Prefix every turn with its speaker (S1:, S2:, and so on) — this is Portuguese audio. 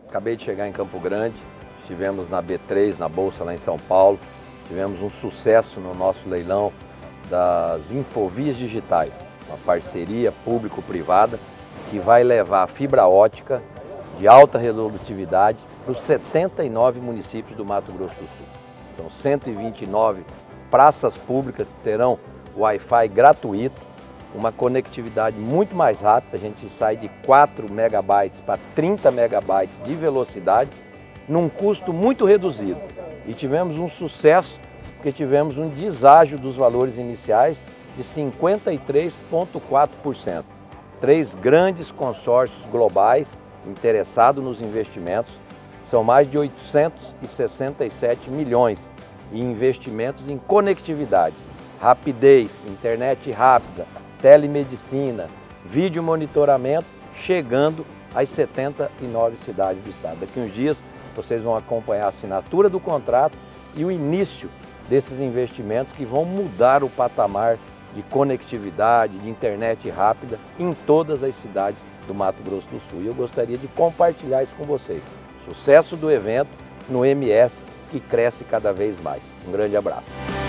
S1: Acabei de chegar em Campo Grande, estivemos na B3, na Bolsa lá em São Paulo, tivemos um sucesso no nosso leilão das Infovias Digitais, uma parceria público-privada que vai levar a fibra ótica de alta redutividade para os 79 municípios do Mato Grosso do Sul. São 129 praças públicas que terão Wi-Fi gratuito, uma conectividade muito mais rápida, a gente sai de 4 megabytes para 30 megabytes de velocidade, num custo muito reduzido. E tivemos um sucesso, porque tivemos um deságio dos valores iniciais de 53,4%. 3 grandes consórcios globais interessados nos investimentos, são mais de 867 milhões em investimentos em conectividade, rapidez, internet rápida, telemedicina, vídeo monitoramento, chegando às 79 cidades do estado. Daqui uns dias vocês vão acompanhar a assinatura do contrato e o início desses investimentos que vão mudar o patamar de conectividade, de internet rápida em todas as cidades do Mato Grosso do Sul. E eu gostaria de compartilhar isso com vocês. Sucesso do evento no MS, que cresce cada vez mais. Um grande abraço.